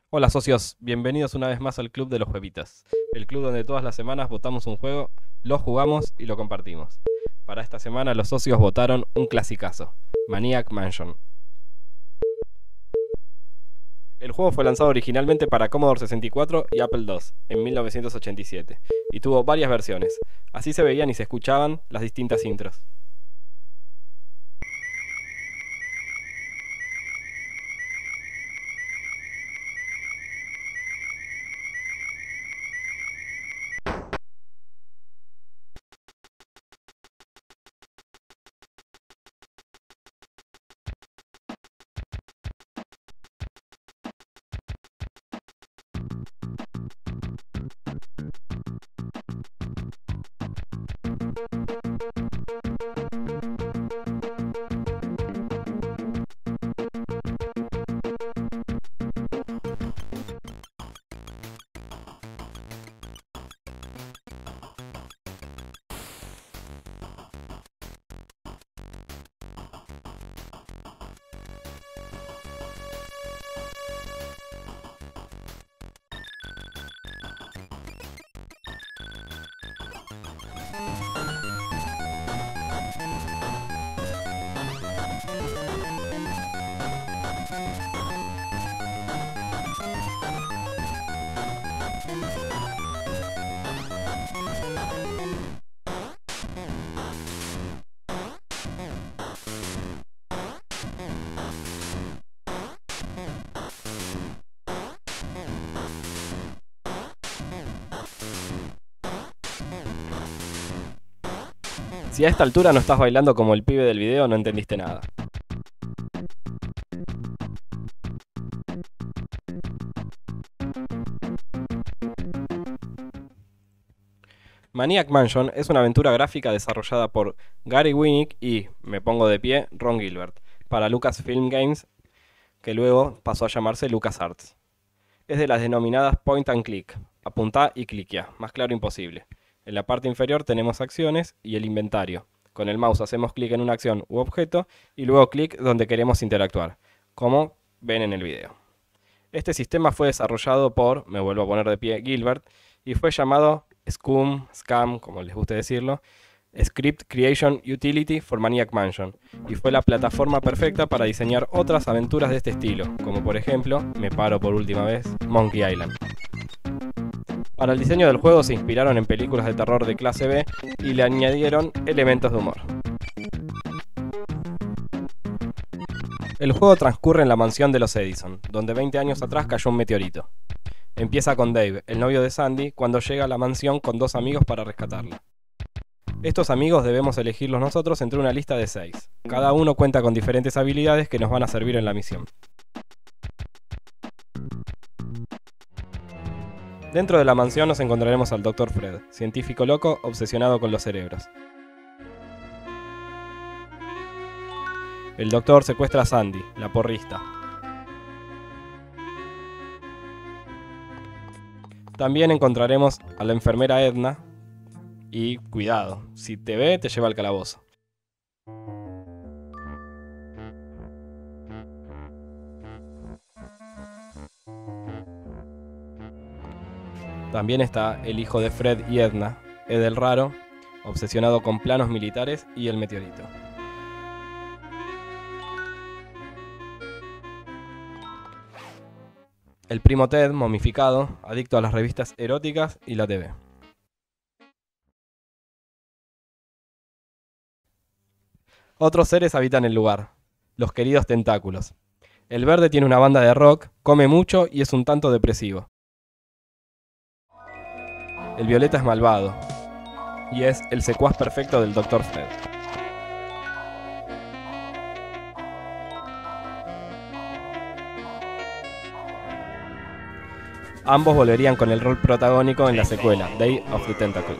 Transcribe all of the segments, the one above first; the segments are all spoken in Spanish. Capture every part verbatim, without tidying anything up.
Hola socios, bienvenidos una vez más al Club de los Juevitas, el club donde todas las semanas votamos un juego, lo jugamos y lo compartimos. Para esta semana los socios votaron un clasicazo, Maniac Mansion. El juego fue lanzado originalmente para Commodore sesenta y cuatro y Apple dos en mil novecientos ochenta y siete y tuvo varias versiones, así se veían y se escuchaban las distintas intros. Si a esta altura no estás bailando como el pibe del video, no entendiste nada. Maniac Mansion es una aventura gráfica desarrollada por Gary Winnick y, me pongo de pie, Ron Gilbert, para Lucasfilm Games, que luego pasó a llamarse LucasArts. Es de las denominadas point and click, apuntá y cliquea, más claro imposible. En la parte inferior tenemos acciones y el inventario. Con el mouse hacemos clic en una acción u objeto y luego clic donde queremos interactuar, como ven en el video. Este sistema fue desarrollado por, me vuelvo a poner de pie, Gilbert, y fue llamado Scum, Scam, como les guste decirlo, Script Creation Utility for Maniac Mansion, y fue la plataforma perfecta para diseñar otras aventuras de este estilo, como por ejemplo, me paro por última vez, Monkey Island. Para el diseño del juego se inspiraron en películas de terror de clase B y le añadieron elementos de humor. El juego transcurre en la mansión de los Edison, donde veinte años atrás cayó un meteorito. Empieza con Dave, el novio de Sandy, cuando llega a la mansión con dos amigos para rescatarla. Estos amigos debemos elegirlos nosotros entre una lista de seis. Cada uno cuenta con diferentes habilidades que nos van a servir en la misión. Dentro de la mansión nos encontraremos al doctor Fred, científico loco obsesionado con los cerebros. El doctor secuestra a Sandy, la porrista. También encontraremos a la enfermera Edna y, cuidado, si te ve te lleva al calabozo. También está el hijo de Fred y Edna, Ed el Raro, obsesionado con planos militares y el meteorito. El primo Ted, momificado, adicto a las revistas eróticas y la T V. Otros seres habitan el lugar, los queridos tentáculos. El verde tiene una banda de rock, come mucho y es un tanto depresivo. El violeta es malvado y es el secuaz perfecto del doctor Fred. Ambos volverían con el rol protagónico en la secuela, Day of the Tentacle.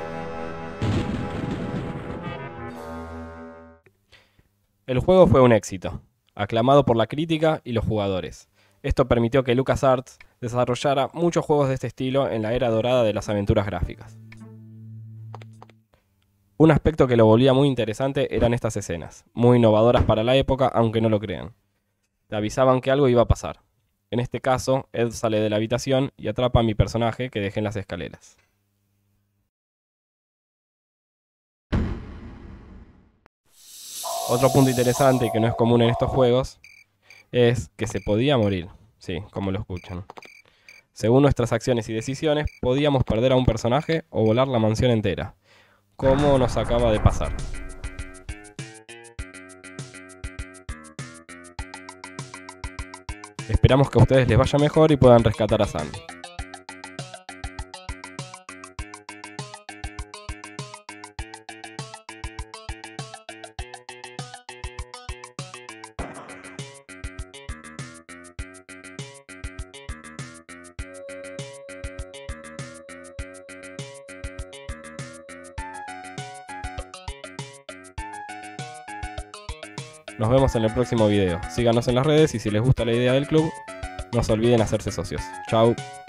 El juego fue un éxito, aclamado por la crítica y los jugadores. Esto permitió que LucasArts desarrollara muchos juegos de este estilo en la era dorada de las aventuras gráficas. Un aspecto que lo volvía muy interesante eran estas escenas, muy innovadoras para la época, aunque no lo crean. Te avisaban que algo iba a pasar. En este caso, Ed sale de la habitación y atrapa a mi personaje que dejé en las escaleras. Otro punto interesante que no es común en estos juegos es que se podía morir, sí, como lo escuchan. Según nuestras acciones y decisiones, podíamos perder a un personaje o volar la mansión entera, como nos acaba de pasar. Esperamos que a ustedes les vaya mejor y puedan rescatar a Sandy. Nos vemos en el próximo video. Síganos en las redes y si les gusta la idea del club, no se olviden hacerse socios. Chau.